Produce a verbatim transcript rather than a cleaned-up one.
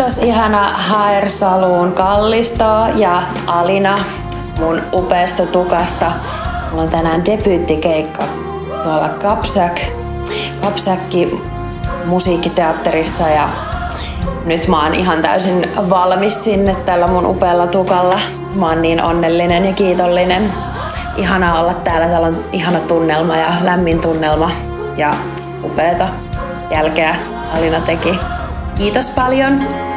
Kiitos ihana H R Saloon Kallisto ja Alina mun upeasta tukasta. Mulla on tänään debyyttikeikka tuolla Kapsäk, Kapsäkki musiikkiteatterissa ja nyt mä oon ihan täysin valmis sinne tällä mun upealla tukalla. Mä oon niin onnellinen ja kiitollinen. Ihanaa olla täällä. Täällä on ihana tunnelma ja lämmin tunnelma ja upeata jälkeä Alina teki. Kiitos paljon!